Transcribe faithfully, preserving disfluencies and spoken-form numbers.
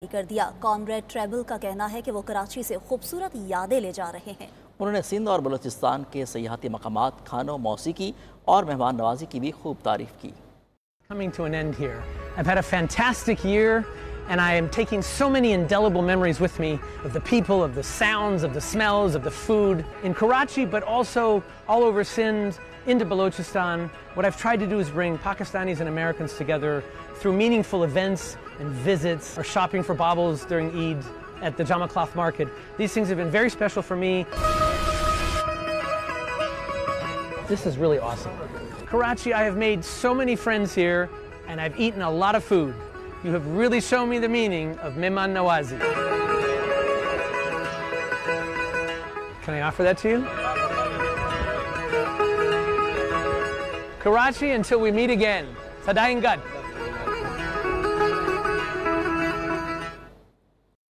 कर दिया। Comrade treble का कहना है कि वो कराची से खूबसूरत यादें ले जा रहे हैं। उन्होंने सिंध और बलूचिस्तान के सयाहती मकामात, खानों, मौसीकी और मेहमान नवाजी की भी खूब तारीफ की। Coming to an end here. I've had a fantastic year and I am taking so many indelible memories with me of the people, of the sounds, of the smells, of the food in Karachi, but also all over Sindh, into Balochistan. What I've tried to do is bring Pakistanis and Americans together through meaningful events and visits, or shopping for baubles during Eid at the Jama Cloth Market. These things have been very special for me. This is really awesome. Karachi, I have made so many friends here and I've eaten a lot of food. You have really shown me the meaning of Mehman Nawazi. Can I offer that to you? Karachi, until we meet again. Sadain Gad.